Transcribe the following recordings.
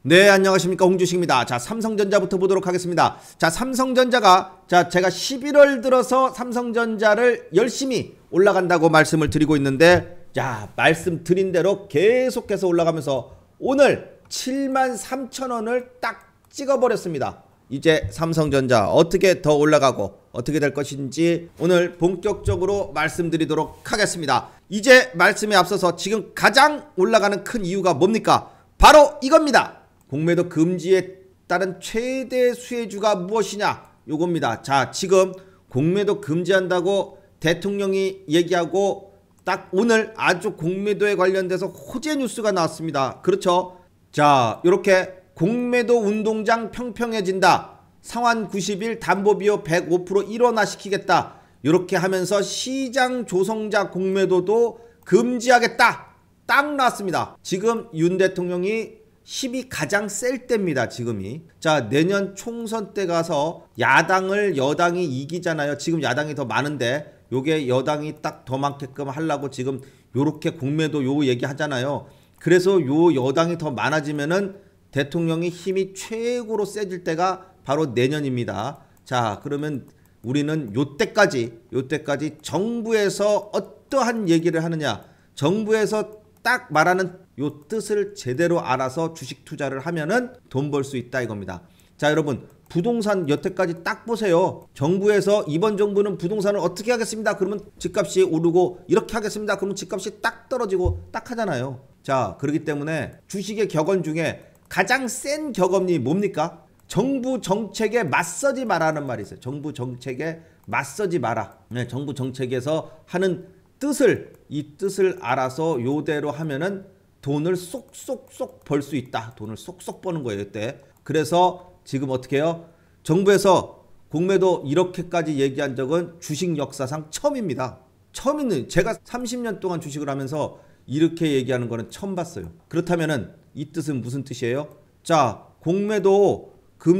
네, 안녕하십니까, 홍주식입니다. 자, 삼성전자부터 보도록 하겠습니다. 자, 삼성전자가 제가 11월 들어서 삼성전자를 열심히 올라간다고 말씀을 드리고 있는데, 자, 말씀드린 대로 계속해서 올라가면서 오늘 73,000원을 딱 찍어버렸습니다. 이제 삼성전자 어떻게 더 올라가고 어떻게 될 것인지 오늘 본격적으로 말씀드리도록 하겠습니다. 이제 말씀에 앞서서 지금 가장 올라가는 큰 이유가 뭡니까? 바로 이겁니다. 공매도 금지에 따른 최대 수혜주가 무엇이냐? 요겁니다. 자, 지금 공매도 금지한다고 대통령이 얘기하고 딱 오늘 아주 공매도에 관련돼서 호재 뉴스가 나왔습니다. 그렇죠? 자, 요렇게 공매도 운동장 평평해진다. 상환 90일 담보비용 105% 일원화시키겠다. 이렇게 하면서 시장 조성자 공매도도 금지하겠다. 딱 나왔습니다. 지금 윤 대통령이 힘이 가장 셀 때입니다. 지금이. 자, 내년 총선 때 가서 야당을 여당이 이기잖아요. 지금 야당이 더 많은데 요게 여당이 딱 더 많게끔 하려고 지금 요렇게 공매도 요 얘기 하잖아요. 그래서 요 여당이 더 많아지면은 대통령이 힘이 최고로 세질 때가 바로 내년입니다. 자, 그러면 우리는 요때까지 정부에서 어떠한 얘기를 하느냐, 정부에서 딱 말하는 요 뜻을 제대로 알아서 주식 투자를 하면은 돈 벌 수 있다 이겁니다. 자, 여러분, 부동산 여태까지 딱 보세요. 정부에서 이번 정부는 부동산을 어떻게 하겠습니다. 그러면 집값이 오르고 이렇게 하겠습니다. 그러면 집값이 딱 떨어지고 딱 하잖아요. 자, 그렇기 때문에 주식의 격언 중에 가장 센 격언이 뭡니까? 정부 정책에 맞서지 마라는 말이 있어요. 정부 정책에 맞서지 마라. 네, 정부 정책에서 하는 이 뜻을 알아서 요대로 하면은 돈을 쏙쏙쏙 벌 수 있다. 돈을 쏙쏙 버는 거예요, 이때. 그래서 지금 어떻게 해요? 정부에서 공매도 이렇게까지 얘기한 적은 주식 역사상 처음입니다. 처음이는 제가 30년 동안 주식을 하면서 이렇게 얘기하는 거는 처음 봤어요. 그렇다면은 이 뜻은 무슨 뜻이에요? 자, 공매도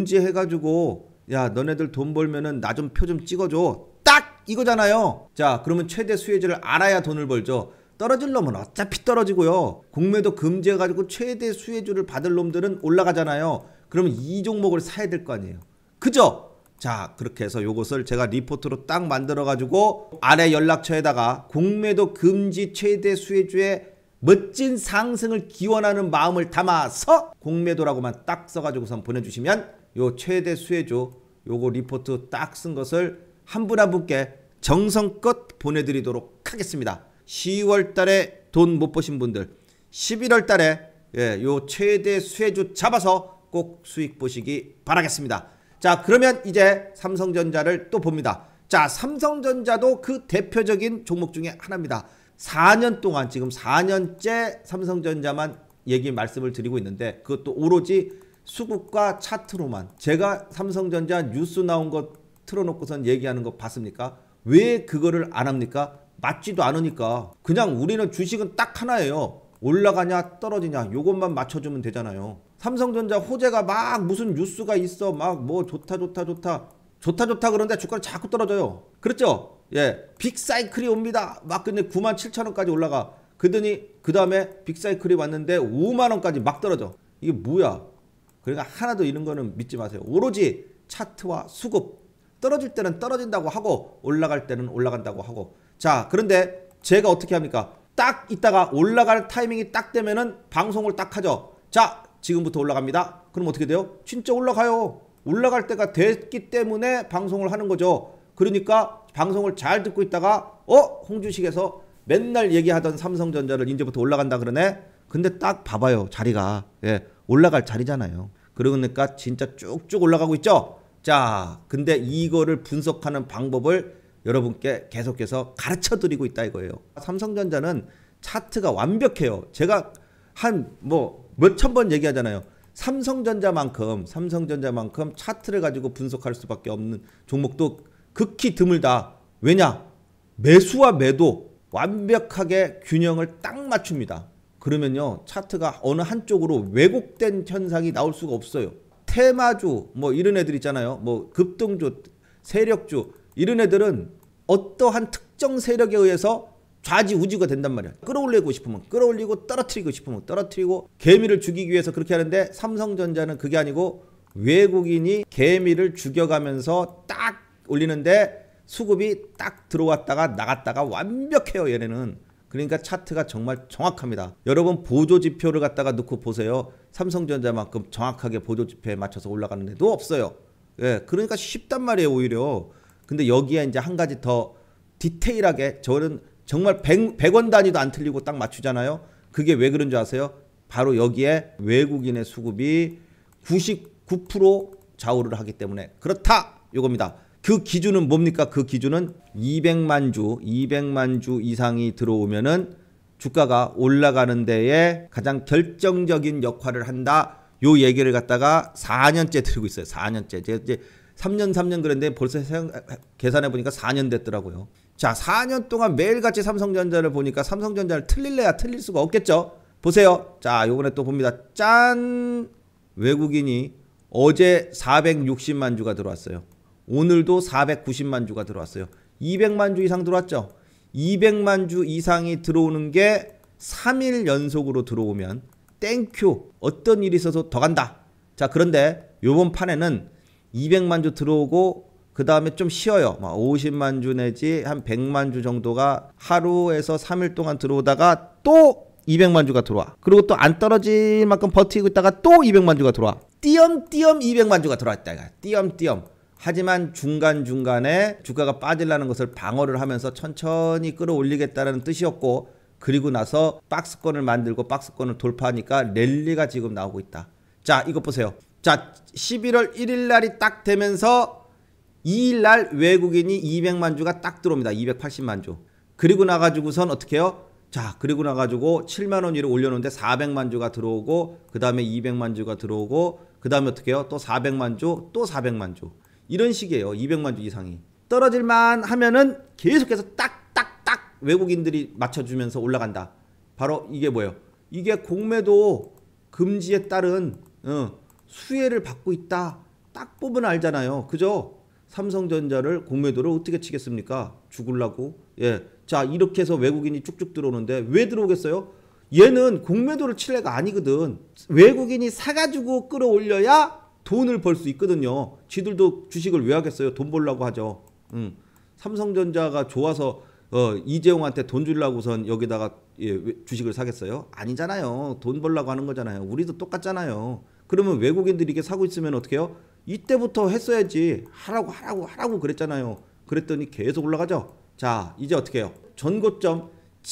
금지해가지고 야, 너네들 돈 벌면은 나 좀 표 좀 찍어줘. 딱 이거잖아요. 자, 그러면 최대 수혜주를 알아야 돈을 벌죠. 떨어질 놈은 어차피 떨어지고요. 공매도 금지해가지고 최대 수혜주를 받을 놈들은 올라가잖아요. 그러면 이 종목을 사야 될 거 아니에요. 그죠? 자, 그렇게 해서 요것을 제가 리포트로 딱 만들어가지고 아래 연락처에다가 공매도 금지 최대 수혜주의 멋진 상승을 기원하는 마음을 담아서 공매도라고만 딱 써가지고선 보내주시면 요 최대 수혜주 요거 리포트 딱 쓴 것을 한 분 한 분께 정성껏 보내드리도록 하겠습니다. 10월 달에 돈 못 버신 분들 11월 달에 요 최대 수혜주 잡아서 꼭 수익 보시기 바라겠습니다. 자, 그러면 이제 삼성전자를 또 봅니다. 자, 삼성전자도 그 대표적인 종목 중에 하나입니다. 4년 동안 지금 4년째 삼성전자만 말씀을 드리고 있는데 그것도 오로지 수급과 차트로만. 제가 삼성전자 뉴스 나온 거 틀어놓고선 얘기하는 거 봤습니까? 왜 그거를 안 합니까? 맞지도 않으니까. 그냥 우리는 주식은 딱 하나예요. 올라가냐 떨어지냐 요것만 맞춰주면 되잖아요. 삼성전자 호재가 막 무슨 뉴스가 있어 막 뭐 좋다 그런데 주가는 자꾸 떨어져요. 그렇죠? 예, 빅사이클이 옵니다. 막 근데 97,000원까지 올라가. 그러더니 그 다음에 빅사이클이 왔는데 5만원까지 막 떨어져. 이게 뭐야? 그러니까 하나도 이런 거는 믿지 마세요. 오로지 차트와 수급. 떨어질 때는 떨어진다고 하고 올라갈 때는 올라간다고 하고. 자, 그런데 제가 어떻게 합니까? 딱 있다가 올라갈 타이밍이 딱 되면은 방송을 딱 하죠. 자, 지금부터 올라갑니다. 그럼 어떻게 돼요? 진짜 올라가요. 올라갈 때가 됐기 때문에 방송을 하는 거죠. 그러니까 방송을 잘 듣고 있다가 홍주식에서 맨날 얘기하던 삼성전자를 이제부터 올라간다 그러네. 근데 딱 봐봐요. 자리가 올라갈 자리잖아요. 그러니까 진짜 쭉쭉 올라가고 있죠. 자, 근데 이거를 분석하는 방법을 여러분께 계속해서 가르쳐 드리고 있다 이거예요. 삼성전자는 차트가 완벽해요. 제가 한 몇천 번 얘기하잖아요. 삼성전자만큼 차트를 가지고 분석할 수밖에 없는 종목도 극히 드물다. 왜냐? 매수와 매도 완벽하게 균형을 딱 맞춥니다. 그러면요, 차트가 어느 한쪽으로 왜곡된 현상이 나올 수가 없어요. 테마주 이런 애들 있잖아요. 급등주, 세력주 이런 애들은 어떠한 특정 세력에 의해서 좌지우지가 된단 말이야. 끌어올리고 싶으면 끌어올리고 떨어뜨리고 싶으면 떨어뜨리고 개미를 죽이기 위해서 그렇게 하는데 삼성전자는 그게 아니고 외국인이 개미를 죽여가면서 딱 올리는데 수급이 딱 들어왔다가 나갔다가 완벽해요. 얘네는. 그러니까 차트가 정말 정확합니다. 여러분 보조지표를 갖다가 넣고 보세요. 삼성전자만큼 정확하게 보조지표에 맞춰서 올라가는 데도 없어요. 예, 그러니까 쉽단 말이에요 오히려. 근데 여기에 이제 한 가지 더 디테일하게 저는 정말 100원 단위도 안 틀리고 딱 맞추잖아요. 그게 왜 그런 줄 아세요? 바로 여기에 외국인의 수급이 99% 좌우를 하기 때문에 그렇다 요겁니다. 그 기준은 뭡니까? 그 기준은 200만 주 이상이 들어오면은 주가가 올라가는 데에 가장 결정적인 역할을 한다. 요 얘기를 갖다가 4년째 드리고 있어요. 4년째. 제가 이제 3년 그랬는데 벌써 계산해 보니까 4년 됐더라고요. 자, 4년 동안 매일같이 삼성전자를 보니까 삼성전자를 틀릴래야 틀릴 수가 없겠죠. 보세요. 자, 요번에 또 봅니다. 짠! 외국인이 어제 460만 주가 들어왔어요. 오늘도 490만 주가 들어왔어요. 200만 주 이상 들어왔죠. 200만 주 이상이 들어오는 게 3일 연속으로 들어오면 땡큐. 어떤 일이 있어서 더 간다. 자, 그런데 요번 판에는 200만 주 들어오고 그 다음에 좀 쉬어요. 50만 주 내지 한 100만 주 정도가 하루에서 3일 동안 들어오다가 또 200만 주가 들어와. 그리고 또 안 떨어질 만큼 버티고 있다가 또 200만 주가 들어와. 띄엄띄엄 200만 주가 들어왔다. 띄엄띄엄. 하지만 중간중간에 주가가 빠지려는 것을 방어를 하면서 천천히 끌어올리겠다는 뜻이었고, 그리고 나서 박스권을 만들고 박스권을 돌파하니까 랠리가 지금 나오고 있다. 자, 이거 보세요. 자, 11월 1일 날이 딱 되면서 2일 날 외국인이 200만 주가 딱 들어옵니다. 280만 주. 그리고 나가지고선 어떻게 해요? 자, 그리고 나가지고 7만 원 위로 올려놓는데 400만 주가 들어오고, 그 다음에 200만 주가 들어오고, 그 다음에 어떻게 해요? 또 400만 주, 또 400만 주. 이런 식이에요. 200만 주 이상이. 떨어질만 하면은 계속해서 딱딱딱 외국인들이 맞춰주면서 올라간다. 바로 이게 뭐예요? 이게 공매도 금지에 따른 수혜를 받고 있다. 딱 보면 알잖아요. 그죠? 삼성전자를 공매도를 어떻게 치겠습니까? 죽으려고. 예. 자, 이렇게 해서 외국인이 쭉쭉 들어오는데 왜 들어오겠어요? 얘는 공매도를 칠 애가 아니거든. 외국인이 사가지고 끌어올려야 돈을 벌 수 있거든요. 지들도 주식을 왜 하겠어요? 돈 벌려고 하죠. 삼성전자가 좋아서 이재용한테 돈 주려고선 여기다가 주식을 사겠어요? 아니잖아요. 돈 벌려고 하는 거잖아요. 우리도 똑같잖아요. 그러면 외국인들이 이게 사고 있으면 어떻게 해요? 이때부터 했어야지. 하라고 그랬잖아요. 그랬더니 계속 올라가죠. 자, 이제 어떻게 해요? 전고점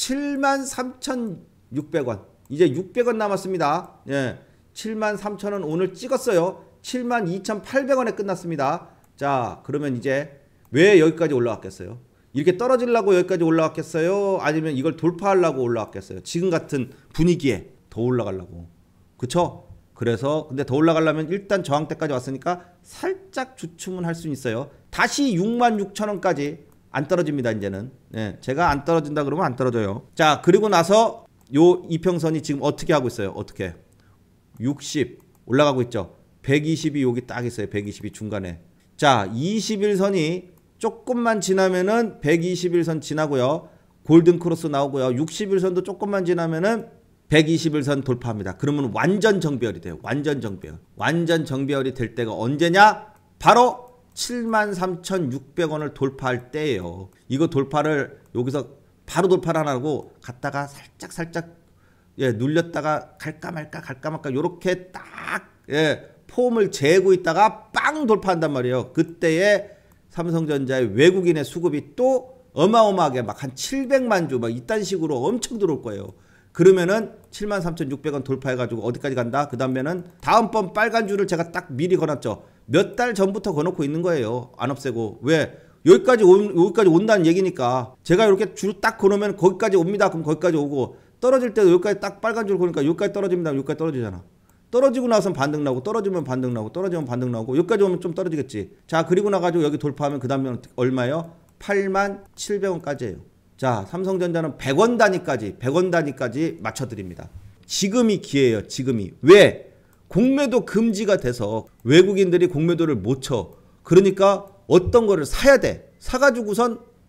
73,600원. 이제 600원 남았습니다. 예. 73,000원 오늘 찍었어요. 72,800원에 끝났습니다. 자, 그러면 이제 왜 여기까지 올라왔겠어요? 이렇게 떨어지려고 여기까지 올라왔겠어요? 아니면 이걸 돌파하려고 올라왔겠어요? 지금 같은 분위기에 더 올라가려고. 그쵸? 그래서 근데 더 올라가려면 일단 저항대까지 왔으니까 살짝 주춤은 할 수 있어요. 다시 66,000원까지 안 떨어집니다. 이제는. 예, 제가 안 떨어진다 그러면 안 떨어져요. 자, 그리고 나서 요 이평선이 지금 어떻게 하고 있어요? 어떻게? 60 올라가고 있죠. 120이 여기 딱 있어요. 120이 중간에. 자, 21선이 조금만 지나면은 121선 지나고요. 골든 크로스 나오고요. 61선도 조금만 지나면은 121선 돌파합니다. 그러면 완전 정배열이 돼요. 완전 정배열. 완전 정배열이 될 때가 언제냐? 바로 73,600원을 돌파할 때예요. 이거 돌파를 여기서 바로 돌파를 안 하고 갔다가 살짝 눌렸다가 갈까 말까 요렇게 딱 폼을 재고 있다가 빵 돌파한단 말이에요. 그때에 삼성전자의 외국인의 수급이 또 어마어마하게 막 한 700만 주 막 이딴 식으로 엄청 들어올 거예요. 그러면은 73,600원 돌파해가지고 어디까지 간다? 그 다음에는 다음번 빨간 줄을 제가 딱 미리 걸었죠. 몇 달 전부터 거놓고 있는 거예요. 안 없애고. 왜? 여기까지 온다는 얘기니까. 제가 이렇게 줄 딱 거놓으면 거기까지 옵니다. 그럼 거기까지 오고, 떨어질 때도 여기까지 딱 빨간 줄 거니까 여기까지 떨어집니다. 여기까지 떨어지잖아. 떨어지고 나서는 반등 나오고, 떨어지면 반등 나오고, 떨어지면 반등 나오고, 여기까지 오면 좀 떨어지겠지. 자, 그리고 나가지고 여기 돌파하면 그 다음에 얼마예요? 87,000원까지예요. 자, 삼성전자는 100원 단위까지 맞춰드립니다. 지금이 기회예요. 지금이. 왜? 공매도 금지가 돼서 외국인들이 공매도를 못 쳐. 그러니까 어떤 거를 사야 돼. 사가지고선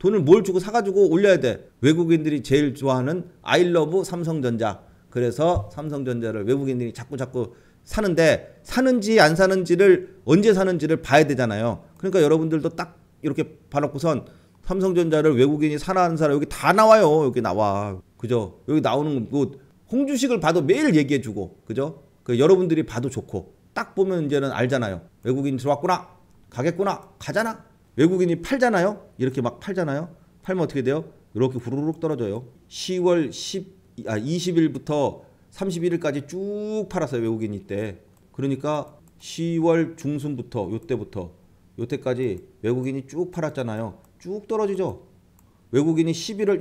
돈을 뭘 주고 사가지고 올려야 돼. 외국인들이 제일 좋아하는 I love 삼성전자. 그래서 삼성전자를 외국인들이 자꾸 사는데 사는지 안 사는지를 언제 사는지를 봐야 되잖아요. 그러니까 여러분들도 딱 이렇게 봐놓고선 삼성전자를 외국인이 사나 안 사나 여기 다 나와요. 여기 나와. 그죠? 여기 나오는 거 홍주식을 봐도 매일 얘기해주고 그죠? 그 여러분들이 봐도 좋고 딱 보면 이제는 알잖아요. 외국인 들어왔구나. 가겠구나. 가잖아. 외국인이 팔잖아요. 이렇게 막 팔잖아요. 팔면 어떻게 돼요? 이렇게 후루룩 떨어져요. 10월 20일부터 31일까지 쭉 팔았어요. 외국인이 이때. 그러니까 10월 중순부터 요때까지 외국인이 쭉 팔았잖아요. 쭉 떨어지죠. 외국인이 11월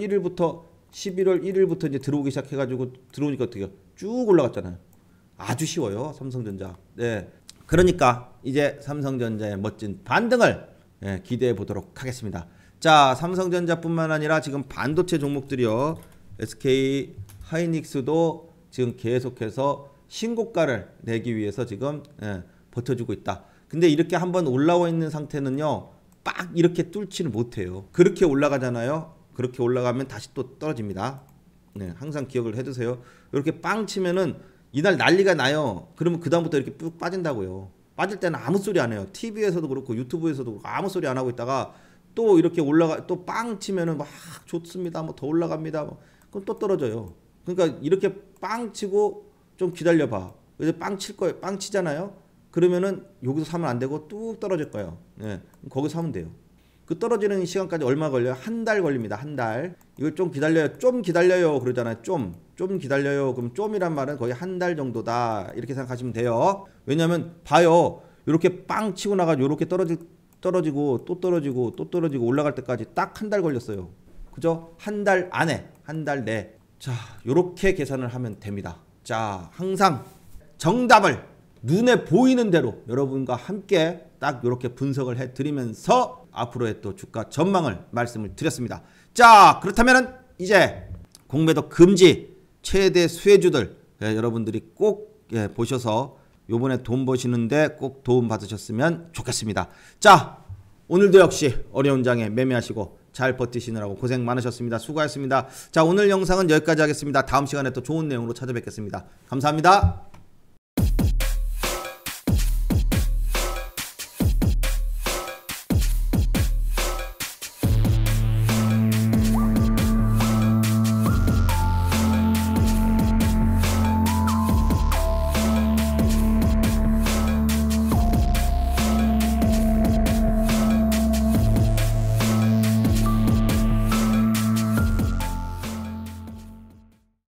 1일부터 이제 들어오기 시작해가지고 들어오니까 어떻게 쭉 올라갔잖아요. 아주 쉬워요. 삼성전자. 네. 그러니까 이제 삼성전자의 멋진 반등을 기대해 보도록 하겠습니다. 자, 삼성전자뿐만 아니라 지금 반도체 종목들이요. SK 하이닉스도 지금 계속해서 신고가를 내기 위해서 지금 버텨주고 있다. 근데 이렇게 한번 올라와 있는 상태는요. 빡 이렇게 뚫지를 못해요. 그렇게 올라가잖아요. 그렇게 올라가면 다시 또 떨어집니다. 네, 항상 기억을 해두세요. 이렇게 빵 치면은 이날 난리가 나요. 그러면 그 다음부터 이렇게 쭉 빠진다고요. 빠질 때는 아무 소리 안 해요. TV에서도 그렇고 유튜브에서도 그렇고 아무 소리 안 하고 있다가 또 이렇게 올라가 또 빵 치면은 막 좋습니다. 뭐 더 올라갑니다. 뭐 그럼 또 떨어져요. 그러니까 이렇게 빵 치고 좀 기다려봐. 이제 빵 칠 거예요. 빵 치잖아요. 그러면은 여기서 사면 안 되고 뚝 떨어질 거예요. 네, 거기서 사면 돼요. 그 떨어지는 시간까지 얼마 걸려요? 한 달 걸립니다. 한 달. 이걸 좀 기다려요. 좀 기다려요. 그러잖아요. 좀 기다려요. 그럼 좀이란 말은 거의 한 달 정도다. 이렇게 생각하시면 돼요. 왜냐면 봐요. 이렇게 빵 치고 나가지고 이렇게 떨어지고 또 떨어지고 또 떨어지고 올라갈 때까지 딱 한 달 걸렸어요. 그죠? 한 달 안에, 한 달 내. 자, 요렇게 계산을 하면 됩니다. 자, 항상 정답을 눈에 보이는 대로 여러분과 함께 딱 이렇게 분석을 해드리면서 앞으로의 또 주가 전망을 말씀을 드렸습니다. 자, 그렇다면은 이제 공매도 금지 최대 수혜주들 여러분들이 꼭 보셔서 요번에 돈 버시는데 꼭 도움 받으셨으면 좋겠습니다. 자, 오늘도 역시 어려운 장에 매매하시고 잘 버티시느라고 고생 많으셨습니다. 수고하셨습니다. 자, 오늘 영상은 여기까지 하겠습니다. 다음 시간에 또 좋은 내용으로 찾아뵙겠습니다. 감사합니다.